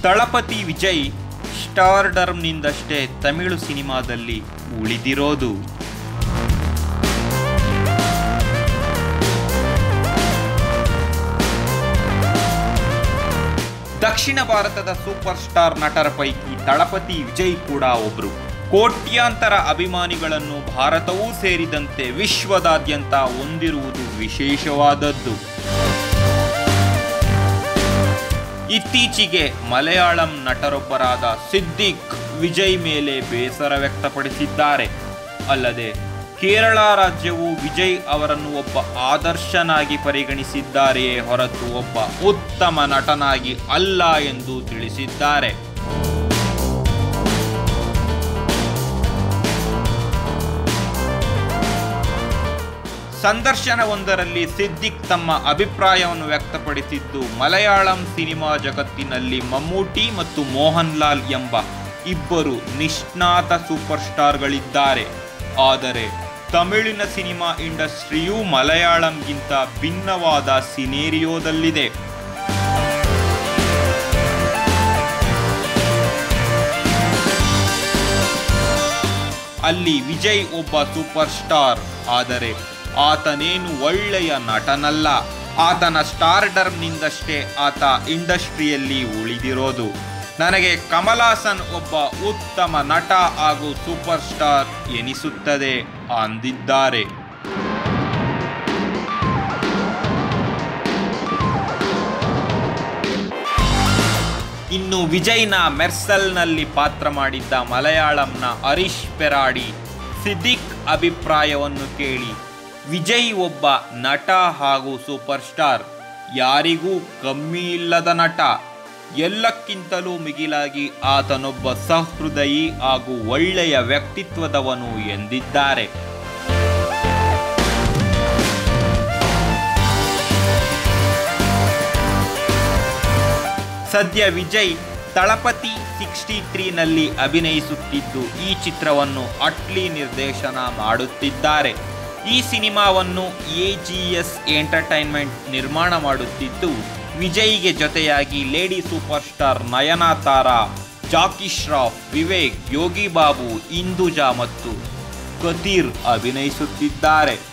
ತಳಪತಿ ವಿಜಯ್ ಸ್ಟಾರ್ಡಮ್ನಿಂದಷ್ಟೇ ತಮಿಳು ಸಿನಿಮಾದಲ್ಲಿ ಉಳಿದಿರೋದು. ದಕ್ಷಿಣ ಭಾರತದ ಸೂಪರ್ ಸ್ಟಾರ್ ನಟರ ಪೈಕಿ ತಳಪತಿ ವಿಜಯ್ ಕೂಡ ಒಬ್ರು. ಕೋಟ್ಯಾಂತರ ಅಭಿಮಾನಿಗಳನ್ನು ಭಾರತವೂ ಸೇರಿದಂತೆ ವಿಶ್ವದಾದ್ಯಂತ ಹೊಂದಿರುವುದು ವಿಶೇಷವಾದದ್ದು. ಇತ್ತೀಚೆಗೆ ಮಲಯಾಳಂ ನಟರೊಬ್ಬರಾದ ಸಿದ್ದಿಕ್ ವಿಜಯ್ ಮೇಲೆ ಬೇಸರ ವ್ಯಕ್ತಪಡಿಸಿದ್ದಾರೆ. ಅಲ್ಲದೆ ಕೇರಳ ರಾಜ್ಯವು ವಿಜಯ್ ಅವರನ್ನು ಒಬ್ಬ ಆದರ್ಶನಾಗಿ ಪರಿಗಣಿಸಿದ್ದಾರೆಯೇ ಹೊರತು ಒಬ್ಬ ಉತ್ತಮ ನಟನಾಗಿ ಅಲ್ಲ ಎಂದು ತಿಳಿಸಿದ್ದಾರೆ. ಸಂದರ್ಶನವೊಂದರಲ್ಲಿ ಸಿದ್ದಿಕ್ ತಮ್ಮ ಅಭಿಪ್ರಾಯವನ್ನು ವ್ಯಕ್ತಪಡಿಸಿದ್ದು, ಮಲಯಾಳಂ ಸಿನಿಮಾ ಜಗತ್ತಿನಲ್ಲಿ ಮಮ್ಮೂಟಿ ಮತ್ತು ಮೋಹನ್ ಲಾಲ್ ಎಂಬ ಇಬ್ಬರು ನಿಷ್ಣಾತ ಸೂಪರ್ ಸ್ಟಾರ್ಗಳಿದ್ದಾರೆ. ಆದರೆ ತಮಿಳಿನ ಸಿನಿಮಾ ಇಂಡಸ್ಟ್ರಿಯು ಮಲಯಾಳಂಗಿಂತ ಭಿನ್ನವಾದ ಸಿನೇರಿಯೋದಲ್ಲಿದೆ. ಅಲ್ಲಿ ವಿಜಯ್ ಒಬ್ಬ ಸೂಪರ್ ಸ್ಟಾರ್, ಆದರೆ ಆತನೇನು ಒಳ್ಳೆಯ ನಟನಲ್ಲ. ಆತನ ಸ್ಟಾರ್ಡಮ್ನಿಂದಷ್ಟೇ ಆತ ಇಂಡಸ್ಟ್ರಿಯಲ್ಲಿ ಉಳಿದಿರೋದು. ನನಗೆ ಕಮಲ್ ಹಾಸನ್ ಒಬ್ಬ ಉತ್ತಮ ನಟ ಹಾಗೂ ಸೂಪರ್ ಸ್ಟಾರ್ ಎನಿಸುತ್ತದೆ ಅಂದಿದ್ದಾರೆ. ಇನ್ನು ವಿಜಯ್ನ ಮೆರ್ಸಲ್ನಲ್ಲಿ ಪಾತ್ರ ಮಾಡಿದ್ದ ಮಲಯಾಳಂನ ಹರೀಶ್ ಪೆರಾಡಿ ಸಿದ್ದಿಕ್ ಅಭಿಪ್ರಾಯವನ್ನು ಕೇಳಿ, ವಿಜಯ್ ಒಬ್ಬ ನಟ ಹಾಗೂ ಸೂಪರ್ ಸ್ಟಾರ್, ಯಾರಿಗೂ ಕಮ್ಮಿ ಇಲ್ಲದ ನಟ. ಎಲ್ಲಕ್ಕಿಂತಲೂ ಮಿಗಿಲಾಗಿ ಆತನೊಬ್ಬ ಸಹೃದಯಿ ಹಾಗೂ ಒಳ್ಳೆಯ ವ್ಯಕ್ತಿತ್ವದವನು ಎಂದಿದ್ದಾರೆ. ಸದ್ಯ ವಿಜಯ್ ತಳಪತಿ 63ನಲ್ಲಿ ಅಭಿನಯಿಸುತ್ತಿದ್ದು, ಈ ಚಿತ್ರವನ್ನು ಅಟ್ಲಿ ನಿರ್ದೇಶನ ಮಾಡುತ್ತಿದ್ದಾರೆ. ಈ ಸಿನಿಮಾವನ್ನು AGS ಎಂಟರ್ಟೈನ್ಮೆಂಟ್ ನಿರ್ಮಾಣ ಮಾಡುತ್ತಿದ್ದು, ವಿಜಯ್ಗೆ ಜೊತೆಯಾಗಿ lady super star Nayanthara, Jackie Shroff, Vivek, Yogi Babu, Induja ಮತ್ತು ಕತೀರ್ ಅಭಿನಯಿಸುತ್ತಿದ್ದಾರೆ.